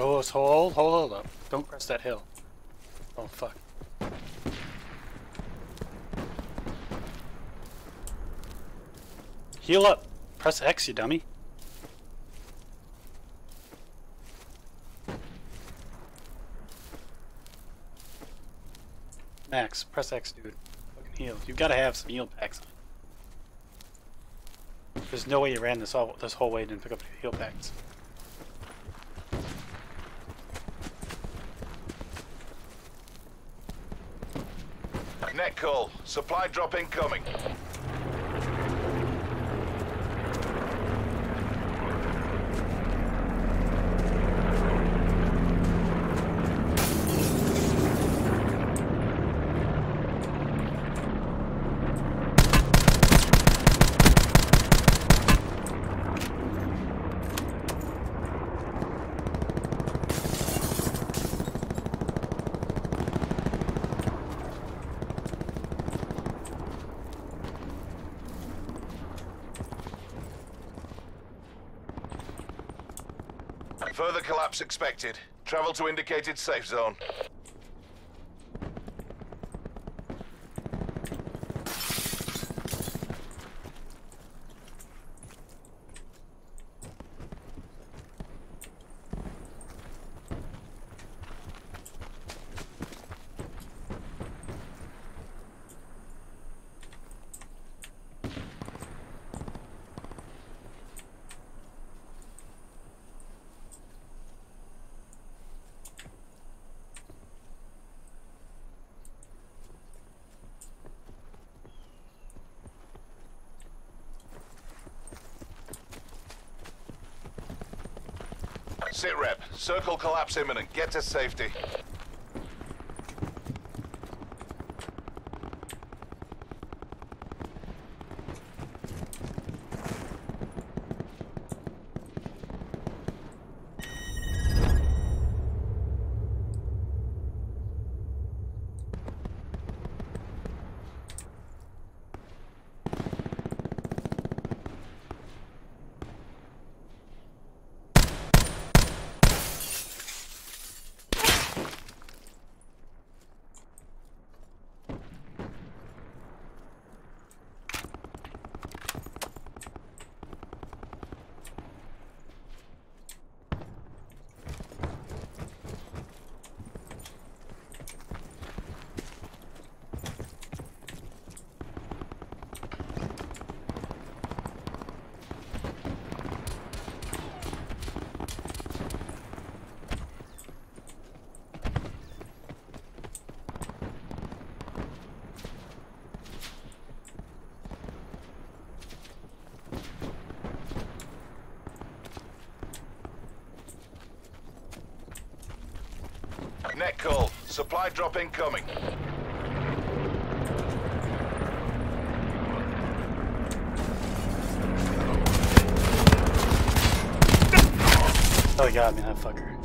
Just hold up. Don't press that hill. Oh, fuck. Heal up. Press X, you dummy. Max, press X, dude. Fucking heal. You've got to have some heal packs on. There's no way you ran this whole way and didn't pick up the heal packs. Net call. Supply drop incoming. Further collapse expected. Travel to indicated safe zone. Sit rep. Circle collapse imminent. Get to safety. Net call. Supply drop incoming. Oh, he got me, that fucker.